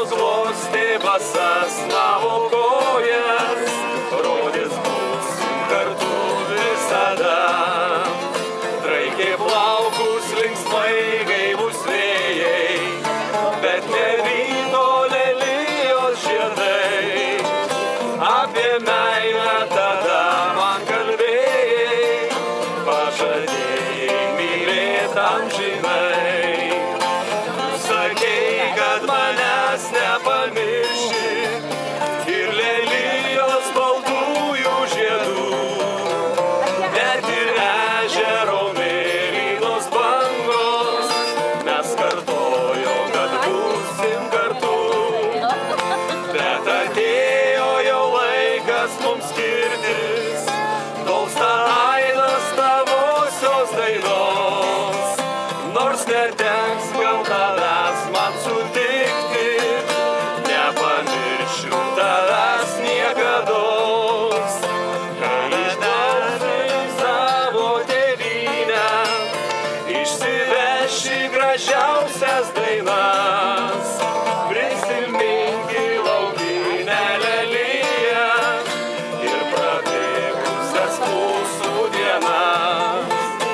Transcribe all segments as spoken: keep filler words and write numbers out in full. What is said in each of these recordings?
nuglostė basas mano kojas, rodys būsim kartu visada. Traikė plaukus linksmai gaivūs vėjai, bet ne ryto lelijos žiedai. Apie meilę tada man kalbėjai, pažadėjai mylėt amžinai. Sakei, kad manęs nepamirši ir lelijos baltųjų žiedų. Net ir ežero mėlynos bangos mes kartojo, kad būsim kartu. Bet atėjo jau laikas mums skirtis, tolsta aidas tavosios dainos. Nors neteks gal tavęs man sutikti, nepamiršiu tavęs niekados. Kai išdavai savo tėvynę, išsiveši gražiausias dainas. Prisiminki laukinę leliją ir prabėgusias mūsų dienas.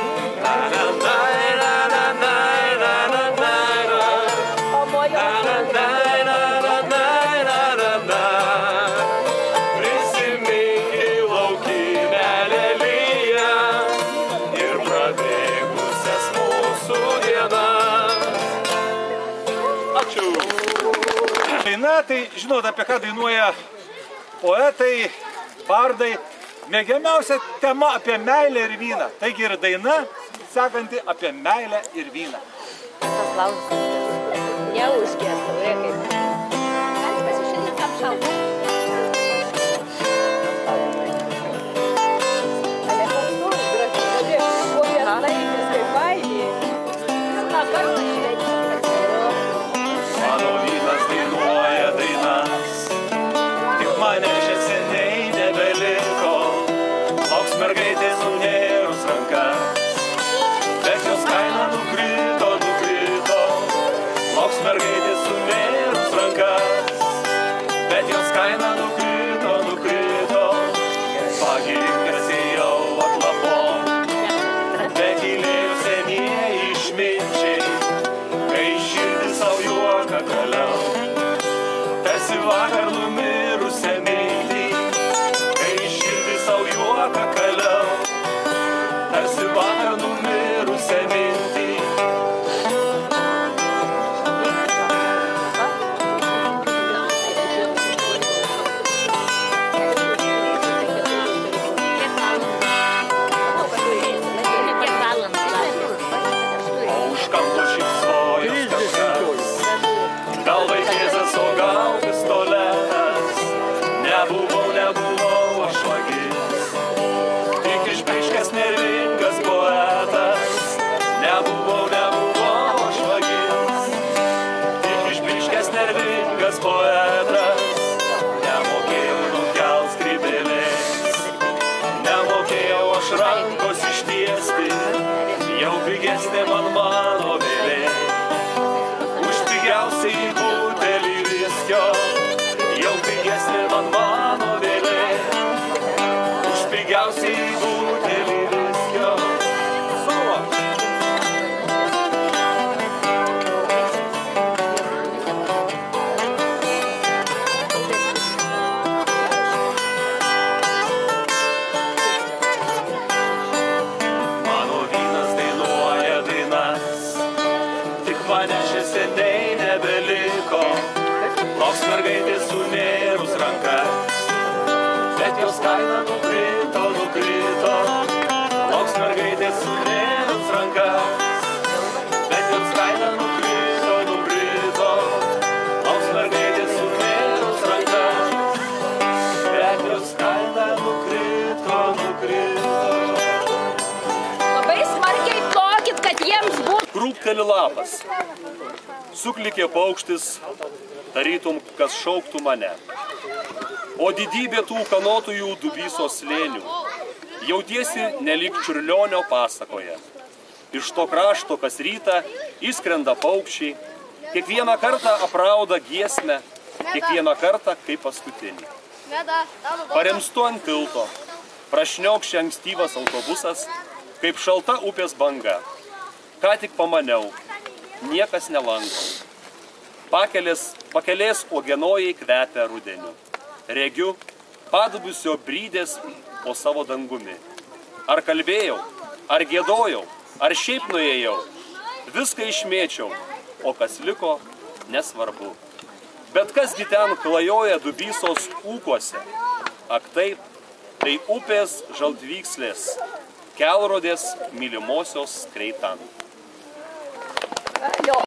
Prisiminki laukinę leliją ir prabėgusias mūsų dienas. Ačiū. Daina, tai žinot, apie ką dainuoja poetai, bardai. Mėgiamiausia tema apie meilę ir vyną. Taigi ir daina sekanti apie meilę ir vyną. Tas laukas neužkėsta, kaip. Mes pasišildys apšaltų. Ale koks gražiai, kokie laikis, kaip baimė. Na, kartą šveitis. Mano vynas dainuoja dainas, tik mane čia seniai nebeliko. Lauks mergaitė sunėrus rankas, bet jos kaina nukrito, nukrito. Lauks mergaitė sunėrus rankas, bet jos kaina nukrito, nukrito. Pagirinkęs jau atlapom, bet įlėjo senieji išminčiai, kai širdis sau juoka toliau. Tarsi vakar numirusią mintį, kai širdis sau juoka kaliau. Tarsi vakar numirusią mintį. O už kampo šypsojos kažkas, gal vaikėzas, o gal pistoletas. Nebuvau, nebuvau aš vagis, tik išpaiškęs nervingas poetas. Nebuvau, nebuvau aš vagis, tik išpaiškęs nervingas poetas. Nemokėjau nukelt skrybėlės, nemokėjau aš rankos ištiesti, jau pigesnė man mano vėlė. Už pigiausiai butelį viskio, jau pigesnė man mano vėlė. Už pigiausiai butelį viskio. Savo. Mano vynas dainuoja dainas, tik mane čia seniai nebeliko. Lauks mergaitė sunėrus rankas, bet jos kaina nukrito, nukrito. Lauks mergaitė sunėrus rankas, bet jos kaina nukrito, nukrito. Lauks mergaitė sunėrus rankas, bet jos kaina nukrito, nukrito. Labai smarkiai plokit, kad jiems būtų. Krūpteli lapas, suklikė paukštis, tarytum, kas šauktų mane. O didybė tų kanotųjų Dubysos slėnių, jautiesi nelik Čiurlionio pasakoje. Iš to krašto kas rytą įskrenda paukščiai, Kiekvieną kartą aprauda giesmę, kiekvieną kartą kaip paskutinį. Paremstu ant tilto, prašniokščia ankstyvas autobusas, kaip šalta upės banga. Ką tik pamaniau, niekas nelanko. Pakelės, pakelės uogienojai kvepia rudeniu. Regiu padubusio brydės po savo dangumi. Ar kalbėjau, ar gėdojau, ar šiaip nuėjau, viską išmėčiau, o kas liko, nesvarbu. Bet kasgi ten klajoja Dubysos ūkuose? Ak taip, tai upės žaltvykslės, kelrodės mylimosios kreitant.